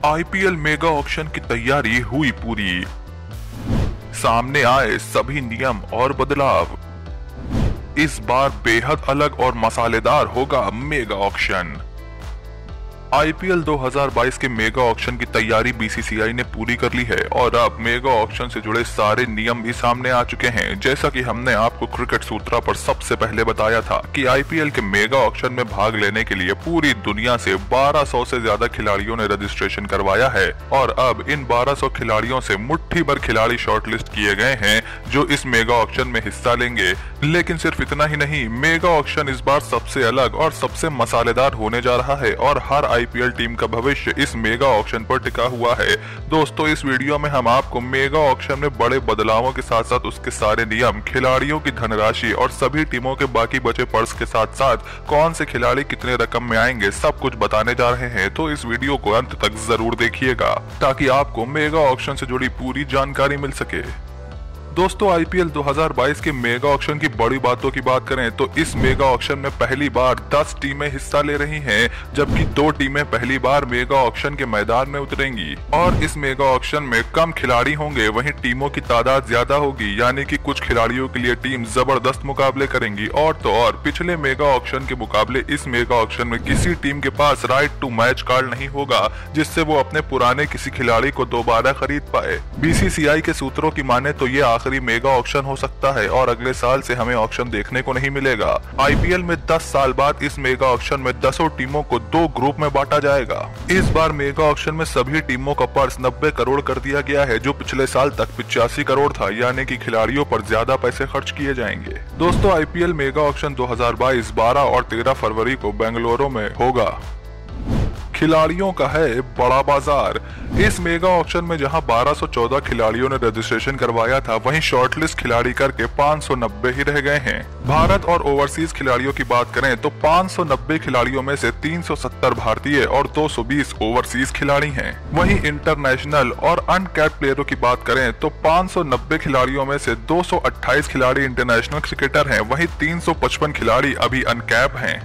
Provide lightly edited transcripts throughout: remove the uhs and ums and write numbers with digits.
IPL mega auction की तैयारी हुई पूरी। सामने आए सभी नियम और बदलाव। इस बार बेहद अलग और मसालेदार होगा मेगा ऑक्शन। आईपीएल 2022 के मेगा ऑक्शन की तैयारी बीसीसीआई ने पूरी कर ली है और अब मेगा ऑक्शन से जुड़े सारे नियम भी सामने आ चुके हैं। जैसा कि हमने आपको क्रिकेट सूत्रा पर सबसे पहले बताया था कि आईपीएल के मेगा ऑक्शन में भाग लेने के लिए पूरी दुनिया से 1200 से ज्यादा खिलाड़ियों ने रजिस्ट्रेशन करवाया है और अब इन 1200 खिलाड़ियों से मुट्ठी भर खिलाड़ी शॉर्टलिस्ट किए गए हैं जो इस मेगा ऑक्शन में हिस्सा लेंगे। लेकिन सिर्फ इतना ही नहीं, मेगा ऑक्शन इस बार सबसे अलग और सबसे मसालेदार होने जा रहा है और हर आईपीएल टीम का भविष्य इस मेगा ऑक्शन पर टिका हुआ है। दोस्तों, इस वीडियो में हम आपको मेगा ऑक्शन में बड़े बदलावों के साथ साथ उसके सारे नियम, खिलाड़ियों की धनराशि और सभी टीमों के बाकी बचे पर्स के साथ साथ कौन से खिलाड़ी कितने रकम में आएंगे सब कुछ बताने जा रहे हैं। तो इस वीडियो को अंत तक जरूर देखिएगा ताकि आपको मेगा ऑक्शन से जुड़ी पूरी जानकारी मिल सके। दोस्तों, आईपीएल 2022 के मेगा ऑक्शन की बड़ी बातों की बात करें तो इस मेगा ऑक्शन में पहली बार 10 टीमें हिस्सा ले रही हैं, जबकि 2 टीमें पहली बार मेगा ऑक्शन के मैदान में उतरेंगी। और इस मेगा ऑक्शन में कम खिलाड़ी होंगे, वहीं टीमों की तादाद ज्यादा होगी, यानी कि कुछ खिलाड़ियों के लिए टीम जबरदस्त मुकाबले करेंगी। और तो और पिछले मेगा ऑक्शन के मुकाबले इस मेगा ऑक्शन में किसी टीम के पास राइट टू मैच कार्ड नहीं होगा जिससे वो अपने पुराने किसी खिलाड़ी को दोबारा खरीद पाए। बीसीसीआई के सूत्रों की माने तो ये आखिरी मेगा ऑक्शन हो सकता है और अगले साल से हमें ऑक्शन देखने को नहीं मिलेगा। आईपीएल में 10 साल बाद इस मेगा ऑक्शन में 10 टीमों को 2 ग्रुप में बांटा जाएगा। इस बार मेगा ऑक्शन में सभी टीमों का पर्स 90 करोड़ कर दिया गया है, जो पिछले साल तक 85 करोड़ था, यानी कि खिलाड़ियों पर ज्यादा पैसे खर्च किए जाएंगे। दोस्तों, आईपीएल मेगा ऑक्शन 2022 12 और 13 फरवरी को बेंगलुरु में होगा। खिलाड़ियों का है बड़ा बाजार। इस मेगा ऑक्शन में जहां 1214 खिलाड़ियों ने रजिस्ट्रेशन करवाया था, वहीं शॉर्टलिस्ट खिलाड़ी करके 590 ही रह गए हैं। भारत और ओवरसीज खिलाड़ियों की बात करें तो 590 खिलाड़ियों में से 370 भारतीय और 220 ओवरसीज खिलाड़ी हैं। वहीं इंटरनेशनल और अनकैप्ड प्लेयरों की बात करें तो 590 खिलाड़ियों में से 228 खिलाड़ी इंटरनेशनल क्रिकेटर हैं, वहीं 355 खिलाड़ी अभी अनकैप हैं।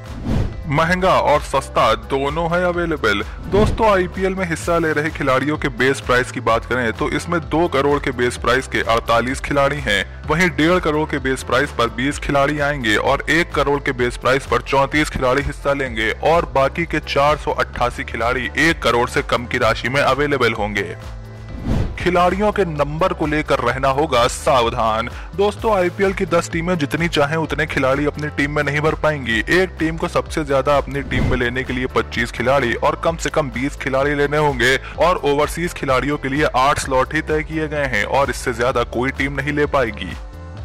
महंगा और सस्ता दोनों है अवेलेबल। दोस्तों, आईपीएल में हिस्सा ले रहे खिलाड़ियों के बेस प्राइस की बात करें तो इसमें 2 करोड़ के बेस प्राइस के 48 खिलाड़ी हैं, वहीं 1.5 करोड़ के बेस प्राइस पर 20 खिलाड़ी आएंगे और 1 करोड़ के बेस प्राइस पर 34 खिलाड़ी हिस्सा लेंगे और बाकी के 488 खिलाड़ी 1 करोड़ से कम की राशि में अवेलेबल होंगे। खिलाड़ियों के नंबर को लेकर रहना होगा सावधान। दोस्तों, आईपीएल की 10 टीमें जितनी चाहें उतने खिलाड़ी अपनी टीम में नहीं भर पाएंगी। एक टीम को सबसे ज्यादा अपनी टीम में लेने के लिए 25 खिलाड़ी और कम से कम 20 खिलाड़ी लेने होंगे और ओवरसीज खिलाड़ियों के लिए 8 स्लॉट ही तय किए गए हैं और इससे ज्यादा कोई टीम नहीं ले पाएगी।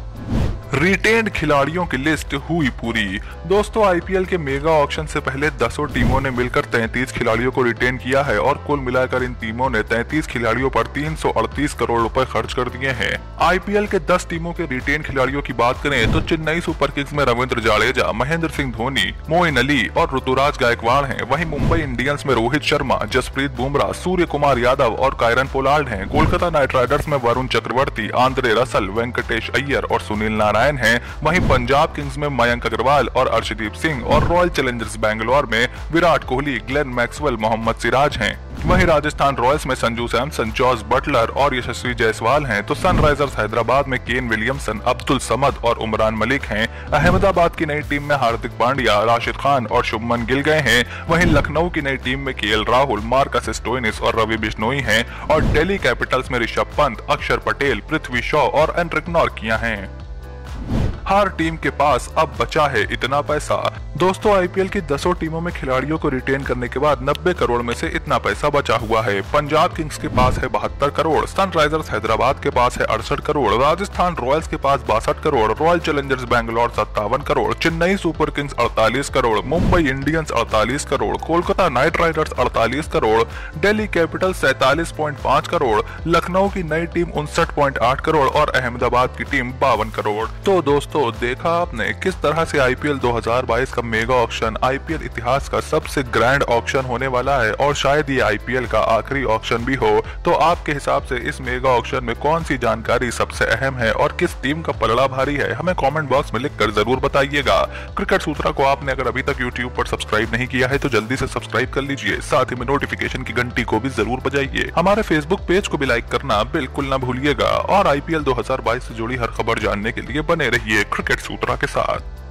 रिटेन्ड खिलाड़ियों की लिस्ट हुई पूरी। दोस्तों, आईपीएल के मेगा ऑक्शन से पहले 10 टीमों ने मिलकर 33 खिलाड़ियों को रिटेन किया है और कुल मिलाकर इन टीमों ने 33 खिलाड़ियों पर 338 करोड़ रुपए खर्च कर दिए हैं। आईपीएल के 10 टीमों के रिटेन खिलाड़ियों की बात करें तो चेन्नई सुपर किंग्स में रविंद्र जाडेजा, महेंद्र सिंह धोनी, मोइन अली और ऋतुराज गायकवाड़ हैं। वहीं मुंबई इंडियंस में रोहित शर्मा, जसप्रीत बुमराह, सूर्य कुमार यादव और कायरन पोलार्ड हैं। कोलकाता नाइट राइडर्स में वरुण चक्रवर्ती, आंद्रे रसल, वेंकटेश अय्यर और सुनील नारायण हैं। वहीं पंजाब किंग्स में मयंक अग्रवाल और अर्शदीप सिंह और रॉयल चैलेंजर्स बैंगलोर में विराट कोहली, ग्लेन मैक्सवेल, मोहम्मद सिराज हैं। वहीं राजस्थान रॉयल्स में संजू सैमसन, जॉस बटलर और यशस्वी जायसवाल हैं, तो सनराइजर्स हैदराबाद में केन विलियमसन, अब्दुल समद और उमरान मलिक हैं। अहमदाबाद की नई टीम में हार्दिक पांड्या, राशिद खान और शुभमन गिल गए हैं। वहीं लखनऊ की नई टीम में केएल राहुल, मार्कस स्टोइनिस और रवि बिश्नोई हैं और दिल्ली कैपिटल्स में ऋषभ पंत, अक्षर पटेल, पृथ्वी शॉ और एंड्रिक नॉर्किया हैं। हर टीम के पास अब बचा है इतना पैसा। दोस्तों, आईपीएल की 10 टीमों में खिलाड़ियों को रिटेन करने के बाद 90 करोड़ में से इतना पैसा बचा हुआ है। पंजाब किंग्स के पास है 72 करोड़, सनराइजर्स हैदराबाद के पास है 68 करोड़, राजस्थान रॉयल्स के पास 62 crore, Royal Challengers Bangalore 57 crore, Chennai Super Kings 48 crore, Mumbai Indians 48 crore, Kolkata Knight Riders 48 crore, Delhi Capital 47.5 crore, Lucknow की नई टीम 59.8 करोड़ और अहमदाबाद की टीम 52 करोड़। तो दोस्तों, देखा आपने किस तरह से आईपीएल 2022 का मेगा ऑक्शन आईपीएल इतिहास का सबसे ग्रैंड ऑक्शन होने वाला है और शायद ये आईपीएल का आखिरी ऑक्शन भी हो। तो आपके हिसाब से इस मेगा ऑक्शन में कौन सी जानकारी सबसे अहम है और किस टीम का पलड़ा भारी है, हमें कमेंट बॉक्स में लिखकर जरूर बताइएगा। क्रिकेट सूत्रा को आपने अगर अभी तक यूट्यूब पर सब्सक्राइब नहीं किया है तो जल्दी से सब्सक्राइब कर लीजिए, साथ ही में नोटिफिकेशन की घंटी को भी जरूर बजाइए। हमारे फेसबुक पेज को भी लाइक करना बिल्कुल ना भूलिएगा और आईपीएल 2022 से जुड़ी हर खबर जानने के लिए बने रहिए क्रिकेट सूत्रा के साथ।